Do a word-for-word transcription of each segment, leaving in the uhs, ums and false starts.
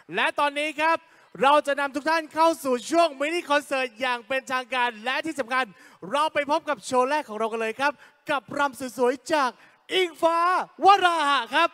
และตอนนี้ครับเราจะนำทุกท่านเข้าสู่ช่วงมินิคอนเสิร์ตอย่างเป็นทางการและที่สำคัญเราไปพบกับโชว์แรกของเรากันเลยครับกับรำสวยๆจากอิงฟ้าวราหะครับ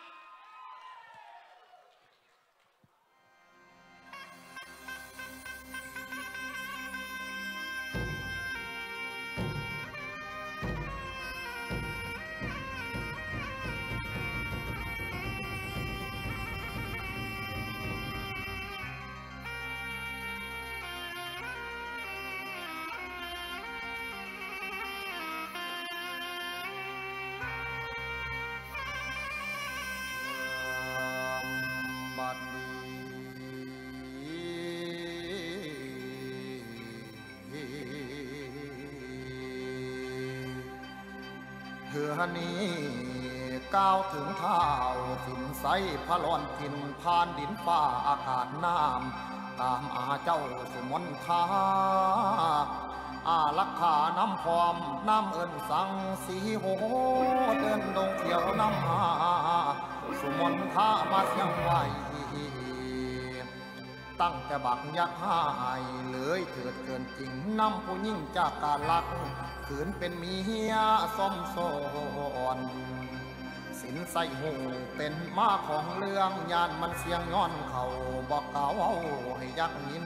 เถื่อนี้ก้าวถึงเท้าสินใสพระลอนทินผ่านดินฟ้าอากาศน้ำตามอาเจ้าสุมนทาอาลักขาน้ำพร้อมน้ำเอิญสังสีโหเดินดงเที่ยวน้ำหาสุมนทามาเสียงไหวตั้งแต่บักยักษ์หายเลยเถิดเกินจริงนำผู้ยิ่งจากการลักขืนเป็นเมียส้มโซนสินใส่หูเป็นมาของเรื่องยานมันเสียงย้อนเขาบอกเก่าให้ยักยิน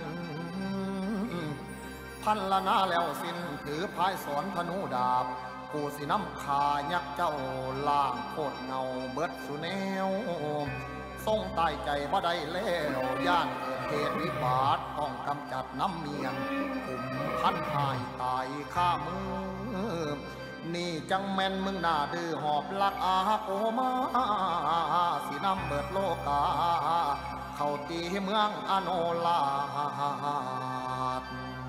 พันละนาแล้วสิ้นถือพายสอนธนูดาบกูสิน้ำขายักเจ้าล่างโคตรเงาเบิดสุแนวทรงตายใจบ่ได้แล้วย่านเกิดเหตุวิบาทต้องกำจัดน้ำเมียนกลุ่มพันหายตายข้ามือนี่จังแม่นมึงหน้าดื้อหอบลักอาโกมาสีน้ำเบิดโลกาเข้าตีเมืองอโนลาด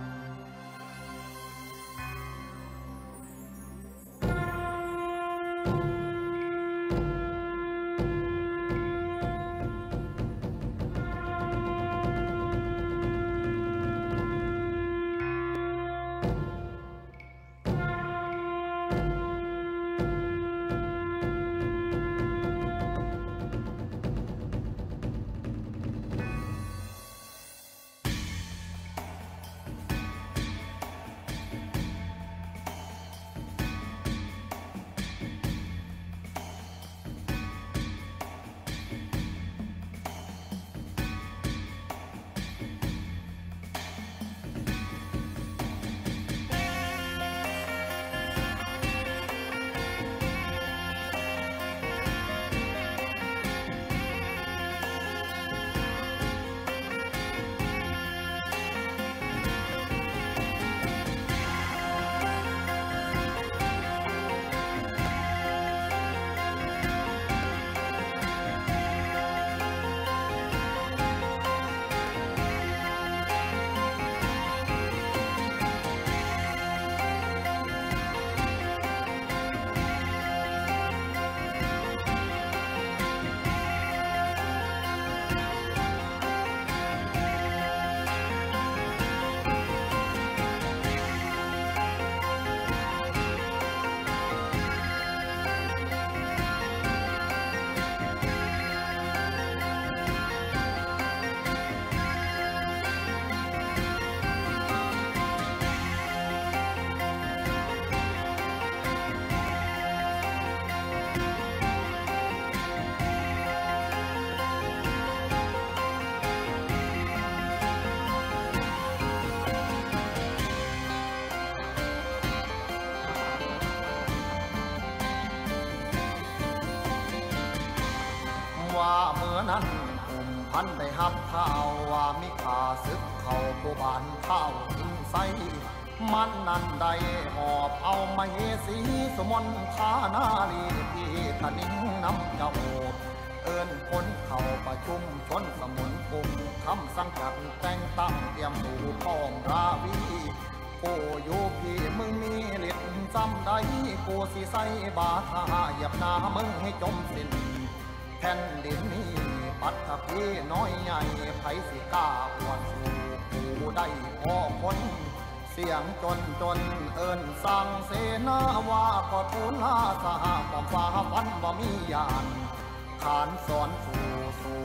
ว่าเมื่อนั้นอุ่มพันได้หับข้าวว่ามิขาซึกเขาผู้บานข้าวทิ้งใสมันนั้นได้หอบเอามาเฮสีสมนทานาลีที่ตะนิ่งน้ำเจ้าเอิญคนเขาประชุมชนสมุนกุมคำสังกัดแต่งตั้งเตรียมดูพ้องราวีกูอยู่พี่มึงมีฤทธิ์จำได้กูสิใส่บาทาเหยียบหน้ามึงให้จมสิ้นแผ่นดินนี้ปัตตพีน้อยใหญ่ไผสิกล้าอวดสู่ผู้ได้พ่อคนเสียงจนจนเอิญสั่งเสนาว่าก็ทูลลาสหความฟ้าฟันบ่มียานขานสอนสู่สู่เด้อ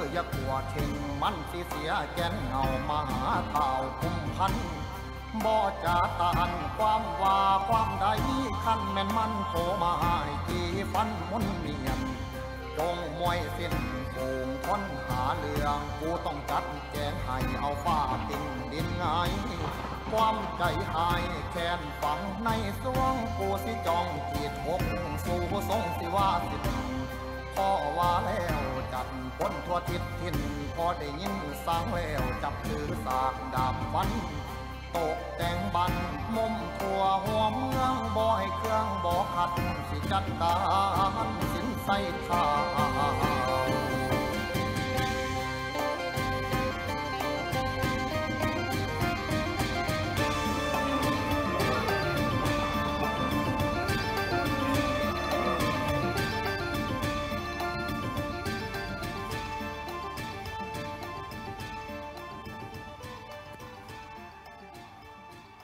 อย่ากลัวเข่งมันสิเสียแกนเงามาหาเท่าคุมพันบ่จะตานความว่าความใดคันแม่นมันโผมาให้กี่ฟันมุนเมียนจงมวยสิ้นโป่งทนหาเรื่องกูต้องจัดแจงให้เอาฟ้าติ่งดินไงความใจหายแค้นฝังในสวงกูสิจองขีดหกสู่ทรงสิว่าสิพ่อว่าแล้วจัดพ้นทั่วทิศทินพอได้ยินสางแล้วจับถือสากดาบฟันตกแต่งบันมุมทั่วหัวเมืองบ่อยเครื่องบ่ขัดสิจัดการสินใส่ข้า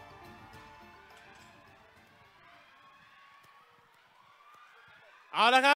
เอาละครับ